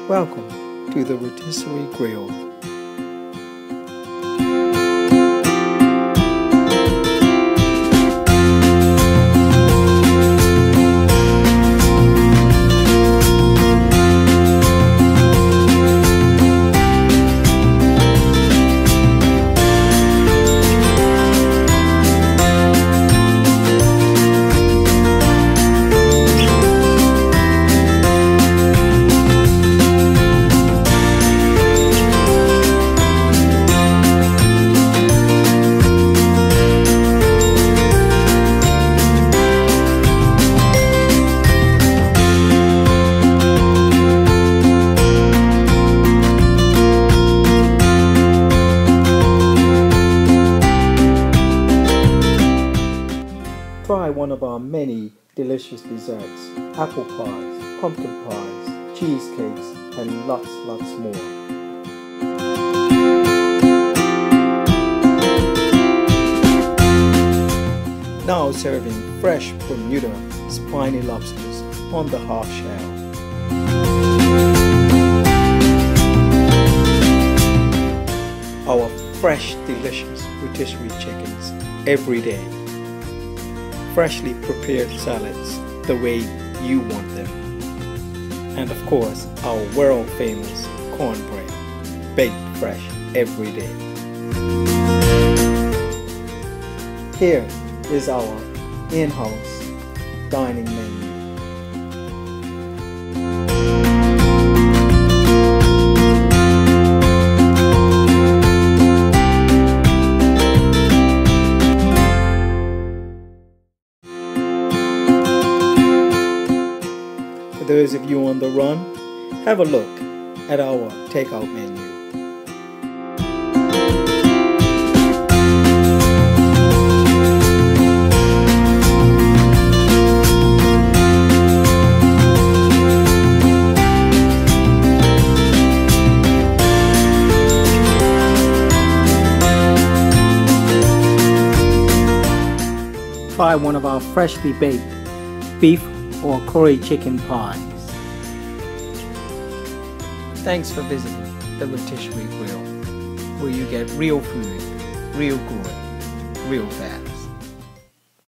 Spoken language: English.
Welcome to the Rotisserie Grill. Try one of our many delicious desserts, apple pies, pumpkin pies, cheesecakes, and lots more. Now serving fresh Bermuda spiny lobsters on the half shell. Our fresh, delicious rotisserie chickens every day. Freshly prepared salads the way you want them. And of course, our world famous cornbread, baked fresh every day. Here is our in-house dining menu. For those of you on the run, have a look at our takeout menu. Try one of our freshly baked beef or curry chicken pies. Thanks for visiting the Rotisserie Grill, where you get real food, real good, real fast.